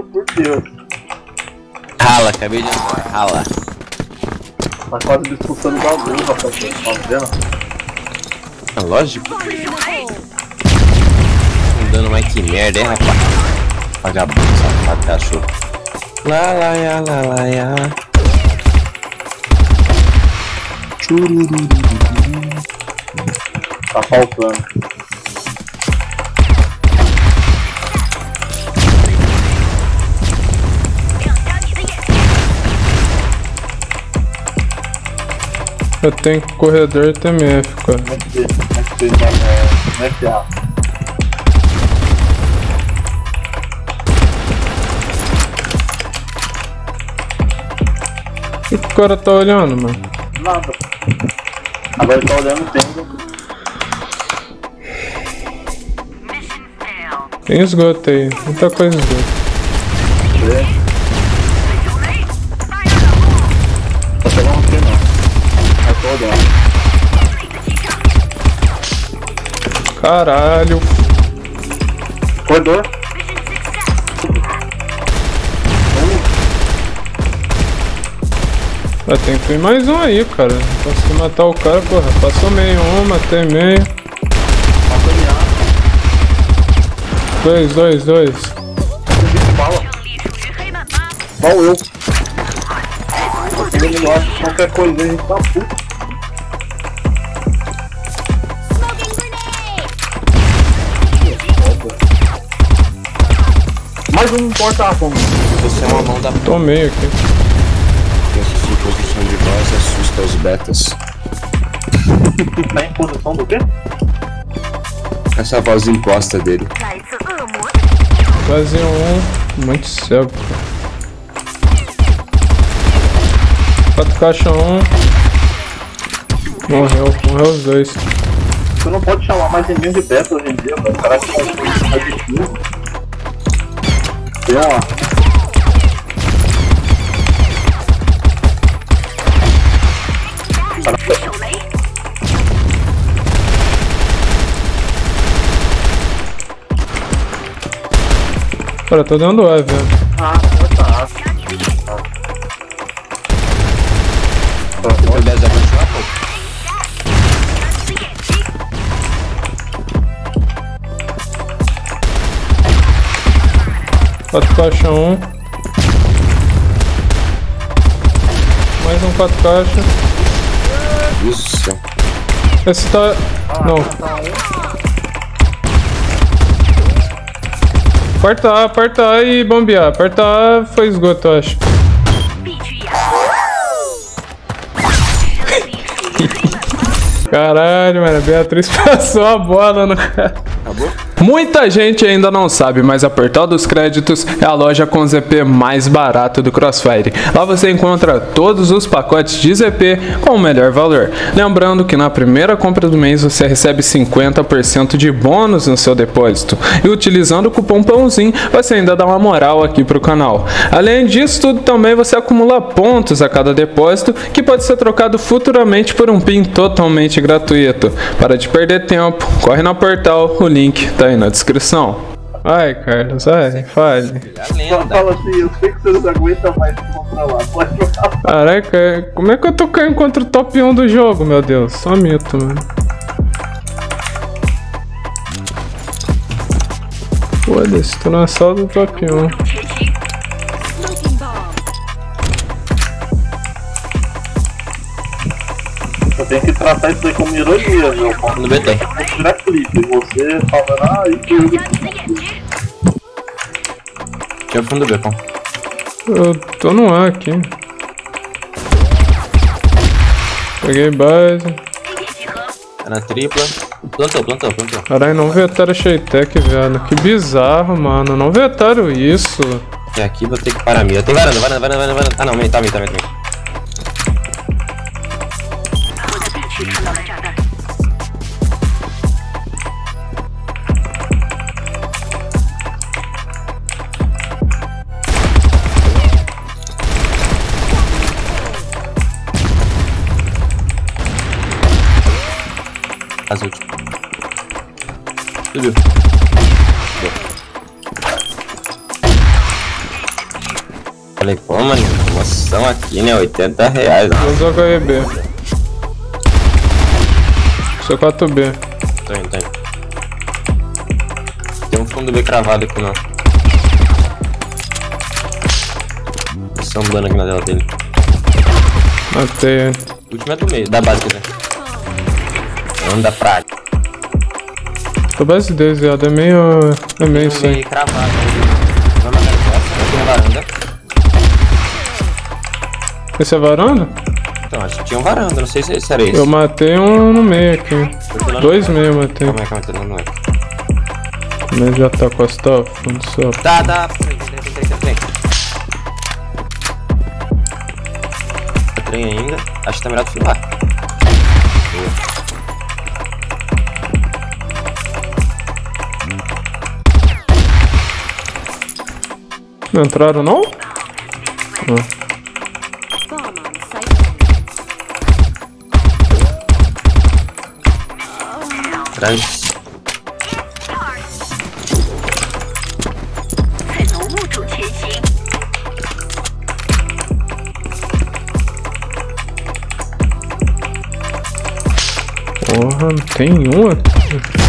por Deus. Rala, acabei de entrar, rala. Tá quase me expulsando da luz, rapaz. Tá vendo? É lógico. Andando mais que merda, hein, rapaz? Vagabundo, safado, cachorro. Lá, lá, ya, lá, lá, ya. Tá faltando. Eu tenho corredor TMF, cara. Como é que FA? O que o cara tá olhando, mano? Nada. Agora ele tá olhando dentro. Tem esgoto aí, muita coisa esgoto. Tá pegando aqui não. Aí tô olhando. Caralho. Corredor. Ah, tem que ir mais um aí, cara. Não consegui matar o cara, porra. Passou meio um, matei meio. Matou minha. Dois. Bala. Qual eu? Ele não acha qualquer coisa, a gente tá puto. Mais um porta-arma. Você é uma mão da p***. Tomei aqui. Essa sua posição de voz assusta os betas. Tá em posição do quê? Essa voz encosta dele. Quase um. Muito cego. 4 caixa 1. Morreu os dois. Você não pode chamar mais ninguém de beta hoje em dia, mano. O cara tá mais difícil. Tem lá. Cara, tô dando E, velho. Ah, tá. Se puder já continuar, pô. Quatro caixa 1. Mais um 4 caixa. Deus do céu. Esse tá... Não. Aperta A e bombear. Aperta A, foi esgoto, eu acho. Caralho, mano, a Beatriz passou a bola no cara. Acabou? Muita gente ainda não sabe, mas a Portal dos Créditos é a loja com ZP mais barato do Crossfire. Lá você encontra todos os pacotes de ZP com o melhor valor. Lembrando que na primeira compra do mês você recebe 50% de bônus no seu depósito. E utilizando o cupom PÃOZINHO você ainda dá uma moral aqui pro canal. Além disso tudo também você acumula pontos a cada depósito que pode ser trocado futuramente por um PIN totalmente gratuito. Para de perder tempo, corre na Portal, o link tá aí na descrição. Ai, Carlos, ai, fale. Fala assim, eu sei que você não aguenta mais controlar. Pode falar. Caraca, como é que eu tô caindo contra o top 1 do jogo, meu Deus? Só mito, mano. Foda-se, tô na sala do top 1. Eu tenho que tratar isso aí como ironia, meu. No BT. Vou tirar clipe. Você falando, ah, e que Tinha fundo do bacon. Eu tô no A aqui. Peguei base. Tá na tripla. Plantou. Caralho, não vetaram Sheitec, velho. Que bizarro, mano. Não vetaram isso. Até aqui vou ter que parar a mira. Tem varanda. Ah não, tá. Azul. Subiu. Falei, pô, mano, promoção aqui, né? R$80. Vou jogar EB. Sou 4B. Tô indo. Tem um fundo B cravado aqui, não. Só um dano aqui na tela dele. Matei ele. O último é do meio, da base, né? Anda pra. Tô base desviado, é meio isso aí. Meio cravado. Vamos na costa, tem varanda. Esse é varanda? Então, acho que tinha um varanda, não sei se era esse. Eu matei um no meio aqui. 2 meio eu matei. Calma aí, não é. Mas já tá costado, fundo só. Tá. Tem. Tá trem ainda. Acho que tá melhor do filar. Não entraram não? Atrás. Porra, não tem um aqui.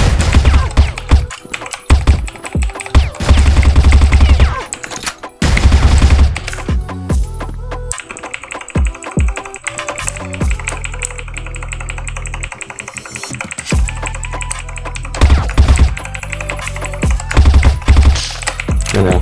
Não.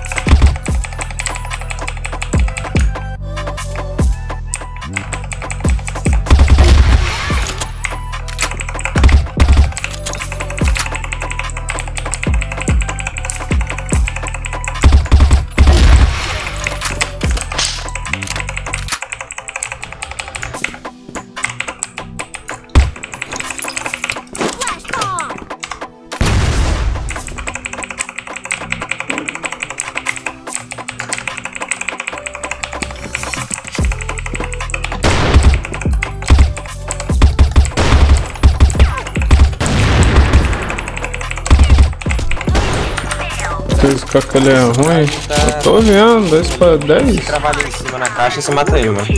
Esse cacalho é ruim. Eu tô vendo, 2 para 10. Cravado em cima na caixa e você mata ele, mano.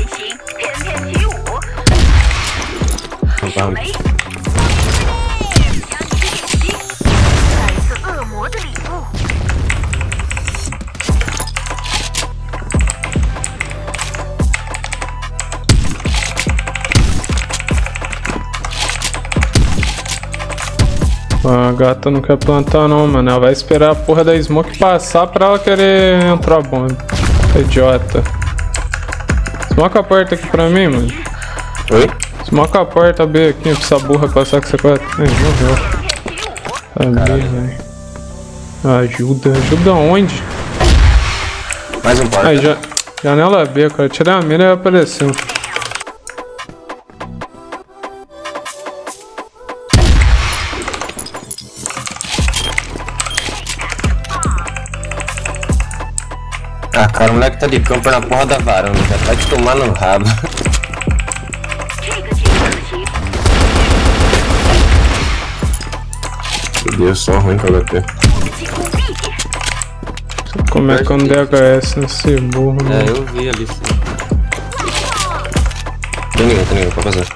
Vamos. A gata não quer plantar não, mano. Ela vai esperar a porra da smoke passar pra ela querer entrar bomba. Idiota. Smoke a porta aqui pra mim, mano. Oi? Smoke a porta B aqui pra essa burra passar com C4. Morreu. Ali, velho. Ajuda onde? Mais um porta. Aí, janela B, cara. Tirei a mira e apareceu. Ah, cara, o moleque tá de camper na porra da varanda, cara. Vai te tomar no rabo. Meu Deus, só ruim com HP. Como é que eu não dei HS nesse burro, É, mano? eu vi ali, sim. Tem ninguém, pode fazer.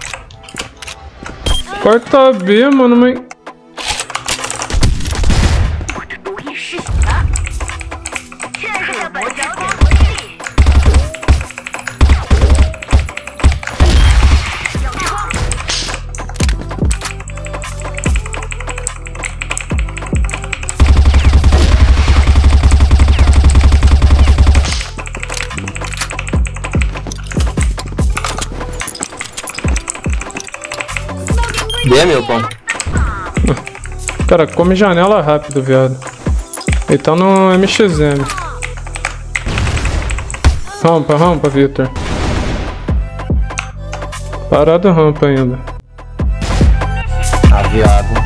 Porta B, mano, mas... B, meu pão. Cara, come janela rápido, viado. Ele tá no MXM. Rampa, Victor. Parado rampa ainda. Ah, viado.